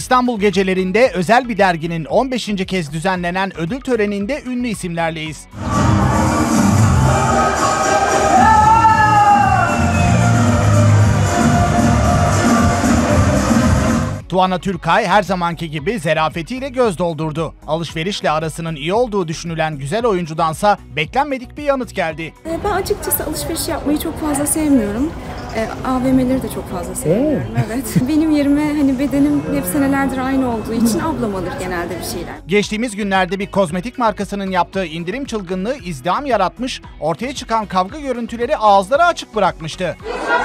İstanbul gecelerinde özel bir derginin 15. kez düzenlenen ödül töreninde ünlü isimlerleyiz. Tuana Türkay her zamanki gibi zerafetiyle göz doldurdu. Alışverişle arasının iyi olduğu düşünülen güzel oyuncudansa beklenmedik bir yanıt geldi. Ben açıkçası alışveriş yapmayı çok fazla sevmiyorum. AVM'leri de çok fazla sevmiyorum. Evet. Benim yerime hani bedenim hep senelerdir aynı olduğu için ablam alır genelde bir şeyler. Geçtiğimiz günlerde bir kozmetik markasının yaptığı indirim çılgınlığı izdiham yaratmış, ortaya çıkan kavga görüntüleri ağızları açık bırakmıştı.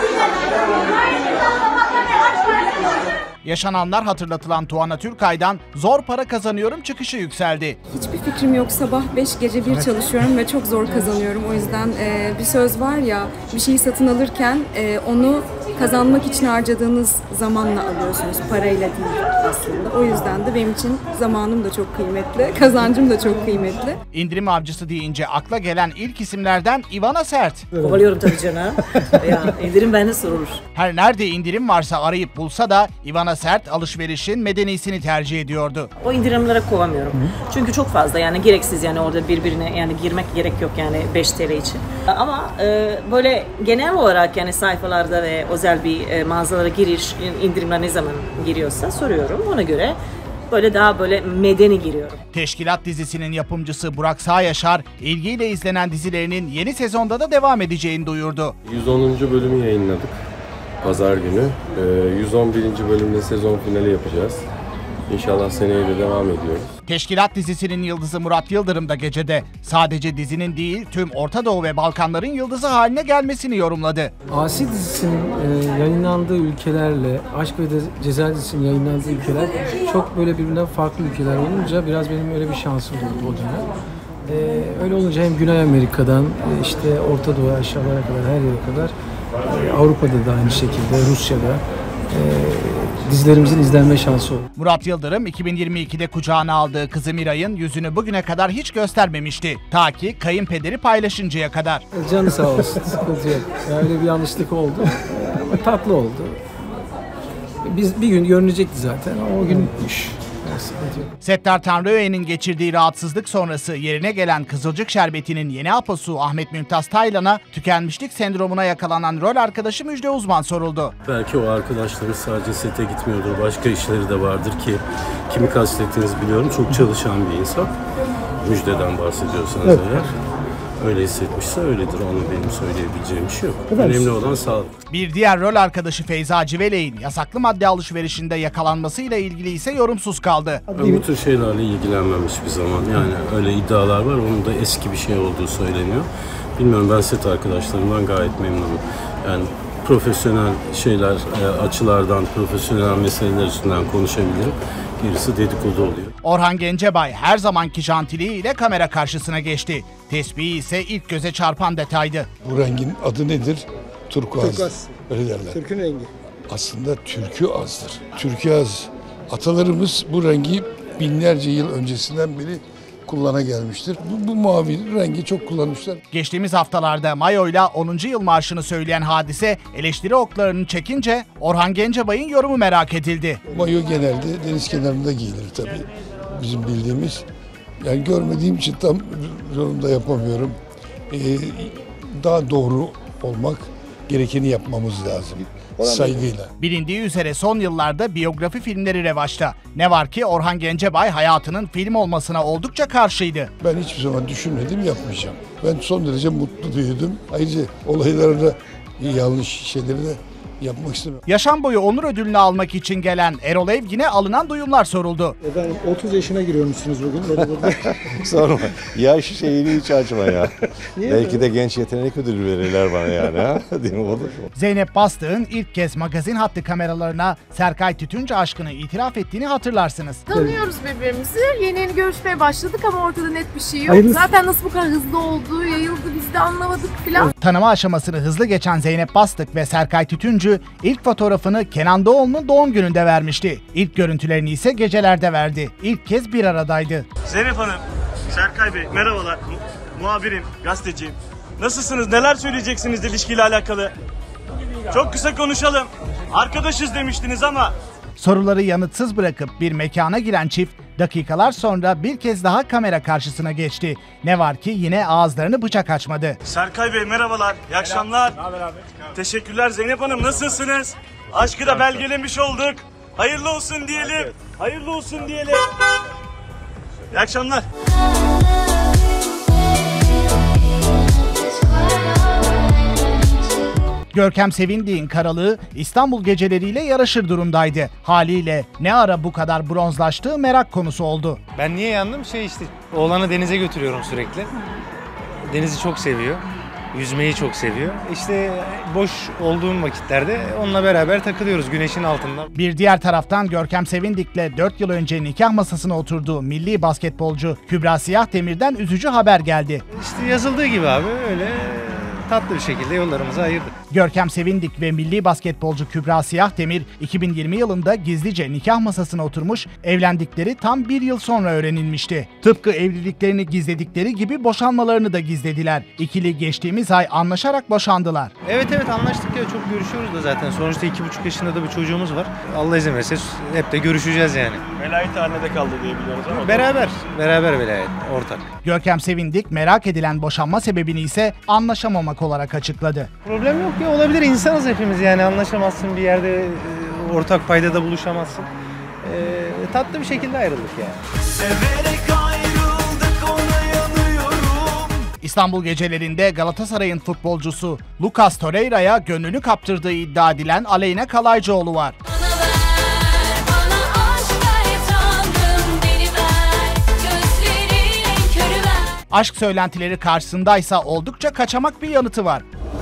Yaşananlar hatırlatılan Tuana Türkay'dan zor para kazanıyorum çıkışı yükseldi. Hiçbir fikrim yok. Sabah 5 gece 1 çalışıyorum ve çok zor kazanıyorum. O yüzden bir söz var ya, bir şeyi satın alırken onu kazanmak için harcadığınız zamanla alıyorsunuz. Parayla değil aslında. O yüzden de benim için zamanım da çok kıymetli, kazancım da çok kıymetli. İndirim avcısı deyince akla gelen ilk isimlerden Ivana Sert. Kovalıyorum tabii canım. Ya, indirim bende sorulur. Her nerede indirim varsa arayıp bulsa da Ivana Sert alışverişin medenisini tercih ediyordu. O indirimlere kovamıyorum. Çünkü çok fazla, yani gereksiz, yani orada birbirine yani girmek gerek yok yani 5 TL için. Ama böyle genel olarak yani sayfalarda ve özel bir mağazalara giriş, indirimler ne zaman giriyorsa soruyorum. Ona göre böyle daha böyle medeni giriyorum. Teşkilat dizisinin yapımcısı Burak Sağyaşar, ilgiyle izlenen dizilerinin yeni sezonda da devam edeceğini duyurdu. 110. bölümü yayınladık Pazar günü. 111. bölümde sezon finali yapacağız. İnşallah seneye de devam ediyoruz. Teşkilat dizisinin yıldızı Murat Yıldırım da gecede sadece dizinin değil tüm Orta Doğu ve Balkanların yıldızı haline gelmesini yorumladı. Asi dizisinin yayınlandığı ülkelerle Aşk ve Ceza dizisinin yayınlandığı ülkeler çok böyle birbirinden farklı ülkeler olunca biraz benim öyle bir şansım oldu o dönem. Öyle olunca hem Güney Amerika'dan işte Orta Doğu aşağılara kadar her yere kadar Avrupa'da da aynı şekilde Rusya'da dizilerimizin izlenme şansı oldu. Murat Yıldırım 2022'de kucağına aldığı kızı Miray'ın yüzünü bugüne kadar hiç göstermemişti. Ta ki kayınpederi paylaşıncaya kadar. Canı sağ olsun, sıkıntı yok. Öyle bir yanlışlık oldu ama tatlı oldu. Biz bir gün görünecekti zaten, o gün bitmiş. Settar Tanrıöğen'in geçirdiği rahatsızlık sonrası yerine gelen Kızılcık Şerbeti'nin yeni aposu Ahmet Mümtaz Taylan'a tükenmişlik sendromuna yakalanan rol arkadaşı Müjde Uzman soruldu. Belki o arkadaşlarımız sadece sete gitmiyordur, başka işleri de vardır ki kimi kastettiğinizi biliyorum. Çok çalışan bir insan. Müjde'den bahsediyorsanız eğer. Öyle hissetmişse öyledir. Onun benim söyleyebileceğim bir şey yok. Önemli olan sağlık. Bir diğer rol arkadaşı Feyza Civelek'in yasaklı madde alışverişinde yakalanmasıyla ilgili ise yorumsuz kaldı. Ben bu tür şeylerle ilgilenmem hiçbir zaman. Yani öyle iddialar var. Onun da eski bir şey olduğu söyleniyor. Bilmiyorum, ben set arkadaşlarımdan gayet memnunum. Yani profesyonel şeyler, açılardan, profesyonel meseleler üstünden konuşabilirim. Gerisi dedikodu oluyor. Orhan Gencebay her zamanki jantiliğiyle kamera karşısına geçti. Tesbihi ise ilk göze çarpan detaydı. Bu rengin adı nedir? Turkuaz. Öyle derler. Türk'ün rengi. Aslında türküazdır. Türküaz. Atalarımız bu rengi binlerce yıl öncesinden beri kullana gelmiştir. Bu mavi rengi çok kullanmışlar. Geçtiğimiz haftalarda mayoyla 10. yıl marşını söyleyen Hadise eleştiri oklarını çekince Orhan Gencebay'ın yorumu merak edildi. Mayo genelde deniz kenarında giyilir tabii. Bizim bildiğimiz. Yani görmediğim için tam yorumda yapamıyorum. Daha doğru olmak, gerekeni yapmamız lazım. Saygıyla. Bilindiği üzere son yıllarda biyografi filmleri revaçta. Ne var ki Orhan Gencebay hayatının film olmasına oldukça karşıydı. Ben hiçbir zaman düşünmedim, yapmayacağım. Ben son derece mutlu büyüdüm. Ayrıca olaylarda yanlış şeyleri de yapmak istemiyorum. Yaşam boyu onur ödülünü almak için gelen Erol Evgin'e alınan duyumlar soruldu. Efendim 30 yaşına giriyormuşsunuz bugün. Sorma. Yaş şeyini hiç açma ya. Belki de genç yetenek ödülü verirler bana yani. Ha? Değil mi, olur mu? Zeynep Bastık'ın ilk kez magazin hattı kameralarına Serkay Tütüncü aşkını itiraf ettiğini hatırlarsınız. Tanıyoruz birbirimizi. Yeni görüşmeye başladık ama ortada net bir şey yok. Hayırlısı. Zaten nasıl bu kadar hızlı olduğu yayıldı, biz de anlamadık filan. Tanıma aşamasını hızlı geçen Zeynep Bastık ve Serkay Tütüncü ilk fotoğrafını Kenan Doğulu'nun doğum gününde vermişti. İlk görüntülerini ise gecelerde verdi. İlk kez bir aradaydı. Zeynep Hanım, Serkay Bey merhabalar. Muhabirim, gazeteciyim. Nasılsınız? Neler söyleyeceksiniz ilişkiyle alakalı? Çok kısa konuşalım. Arkadaşız demiştiniz ama Soruları yanıtsız bırakıp bir mekana giren çift dakikalar sonra bir kez daha kamera karşısına geçti. Ne var ki yine ağızlarını bıçak açmadı. Serkay Bey merhabalar, iyi akşamlar. Ne haber abi? Teşekkürler Zeynep Hanım, nasılsınız? Aşkı da belgelemiş olduk. Hayırlı olsun diyelim. Evet. Hayırlı olsun diyelim. İyi akşamlar. Görkem Sevindik'in karalığı İstanbul geceleriyle yarışır durumdaydı. Haliyle ne ara bu kadar bronzlaştığı merak konusu oldu. Ben niye yandım? Oğlanı denize götürüyorum sürekli. Denizi çok seviyor. Yüzmeyi çok seviyor. İşte boş olduğum vakitlerde onunla beraber takılıyoruz güneşin altında. Bir diğer taraftan Görkem Sevindik'le 4 yıl önce nikah masasına oturduğu milli basketbolcu Kübra Siyahdemir'den üzücü haber geldi. İşte yazıldığı gibi abi öyle tatlı bir şekilde yollarımızı ayırdık. Görkem Sevindik ve milli basketbolcu Kübra Siyahdemir 2020 yılında gizlice nikah masasına oturmuş, evlendikleri tam 1 yıl sonra öğrenilmişti. Tıpkı evliliklerini gizledikleri gibi boşanmalarını da gizlediler. İkili geçtiğimiz ay anlaşarak boşandılar. Evet anlaştık ya, çok görüşüyoruz da zaten. Sonuçta 2,5 yaşında da bir çocuğumuz var. Allah izin verirse hep de görüşeceğiz yani. Velayet haline kaldı diye biliyoruz ama. Beraber velayet, ortak. Görkem Sevindik merak edilen boşanma sebebini ise anlaşamamak olarak açıkladı. Problem yok ya, olabilir, insanız hepimiz yani, anlaşamazsın bir yerde, ortak paydada buluşamazsın. Tatlı bir şekilde ayrıldık yani. Severek ayrıldık, ona yanıyorum. İstanbul gecelerinde Galatasaray'ın futbolcusu Lucas Torreira'ya gönlünü kaptırdığı iddia edilen Aleyna Kalaycıoğlu var. Aşk söylentileri karşısındaysa oldukça kaçamak bir yanıtı var.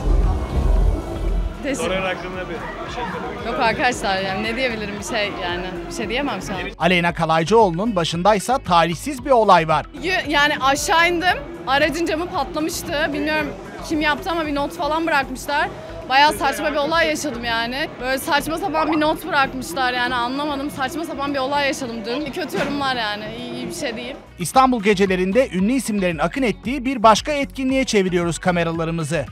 Torreira hakkında bir şey söylemek. Yok arkadaşlar, yani ne diyebilirim, bir şey diyemem şu an. Aleyna Kalaycıoğlu'nun başındaysa talihsiz bir olay var. Yani aşağı indim, aracın camı patlamıştı. Bilmiyorum kim yaptı ama bir not falan bırakmışlar. Bayağı saçma bir olay yaşadım yani. Böyle saçma sapan bir not bırakmışlar yani, anlamadım. Saçma sapan bir olay yaşadım dün. Kötü yorumlar yani, iyi bir şey değil. İstanbul gecelerinde ünlü isimlerin akın ettiği bir başka etkinliğe çeviriyoruz kameralarımızı.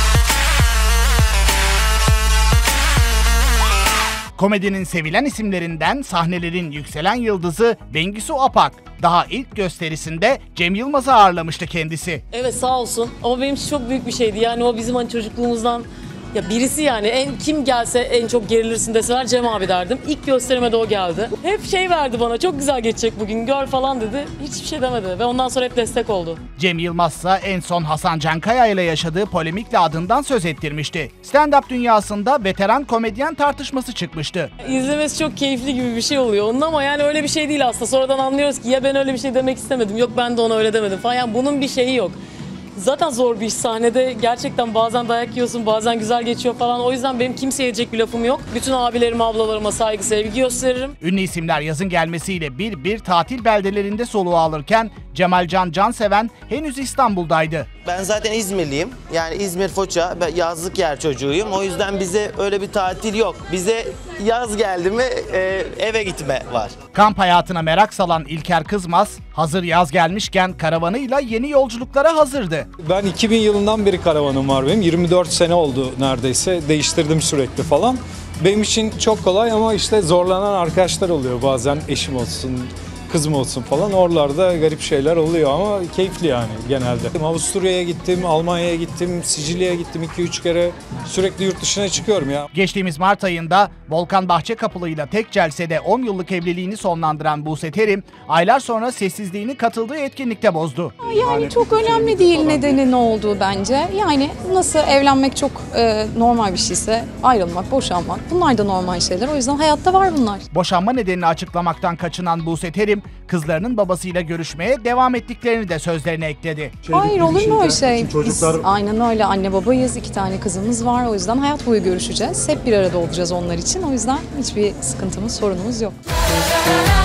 Komedinin sevilen isimlerinden sahnelerin yükselen yıldızı Bengisu Apak daha ilk gösterisinde Cem Yılmaz'ı ağırlamıştı kendisi. Evet, sağ olsun, ama benim için çok büyük bir şeydi yani, o bizim çocukluğumuzdan ya birisi yani, kim gelse en çok gerilirsin deseler Cem abi derdim. İlk gösterime de o geldi. Hep verdi bana, çok güzel geçecek bugün, gör falan dedi. Hiçbir şey demedi ve ondan sonra hep destek oldu. Cem Yılmaz ise en son Hasan Cankaya ile yaşadığı polemikle adından söz ettirmişti. Stand-up dünyasında veteran komedyen tartışması çıkmıştı. İzlemesi çok keyifli gibi bir şey oluyor onun, ama yani öyle bir şey değil aslında. Sonradan anlıyoruz ki ya ben öyle bir şey demek istemedim, yok ben de ona öyle demedim falan. Yani bunun bir şeyi yok. Zaten zor bir iş, sahnede gerçekten bazen dayak yiyorsun, bazen güzel geçiyor falan. O yüzden benim kimseye diyecek bir lafım yok. Bütün abilerime, ablalarıma saygı, sevgi gösteririm. Ünlü isimler yazın gelmesiyle bir tatil beldelerinde soluğu alırken Cemalcan Canseven henüz İstanbul'daydı. Ben zaten İzmirliyim. Yani İzmir, Foça, yazlık yer çocuğuyum. O yüzden bize öyle bir tatil yok. Bize yaz geldi mi eve gitme var. Kamp hayatına merak salan İlker Kızmaz, hazır yaz gelmişken karavanıyla yeni yolculuklara hazırdı. Ben 2000 yılından beri karavanım var benim. 24 sene oldu neredeyse. Değiştirdim sürekli falan. Benim için çok kolay ama işte zorlanan arkadaşlar oluyor bazen, eşim olsun, kızım olsun falan, oralarda garip şeyler oluyor ama keyifli yani genelde. Avusturya'ya gittim, Almanya'ya gittim, Sicilya'ya gittim 2-3 kere. Sürekli yurt dışına çıkıyorum ya. Geçtiğimiz Mart ayında Volkan Bahçekapılı ile tek celsede 10 yıllık evliliğini sonlandıran Buse Terim, aylar sonra sessizliğini katıldığı etkinlikte bozdu. Yani çok önemli değil nedeni ne olduğu bence. Yani nasıl evlenmek çok normal bir şeyse, ayrılmak, boşanmak, bunlar da normal şeyler. O yüzden hayatta var bunlar. Boşanma nedenini açıklamaktan kaçınan Buse Terim, kızlarının babasıyla görüşmeye devam ettiklerini de sözlerine ekledi. Hayır, olur mu öyle şey? Biz aynen öyle anne babayız, 2 tane kızımız var. O yüzden hayat boyu görüşeceğiz. Hep bir arada olacağız onlar için. O yüzden hiçbir sıkıntımız, sorunumuz yok.